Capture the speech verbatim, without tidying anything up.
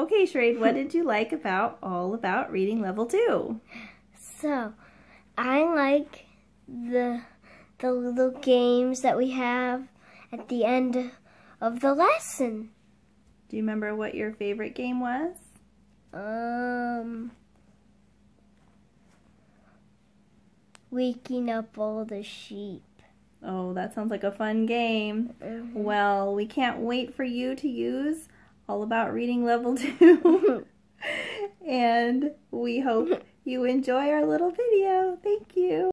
Okay, Sherade, what did you like about All About Reading Level two? So, I like the the little games that we have at the end of the lesson. Do you remember what your favorite game was? Um, waking up all the sheep. Oh, that sounds like a fun game. Mm-hmm. Well, we can't wait for you to use All About Reading Level two. And we hope you enjoy our little video. Thank you.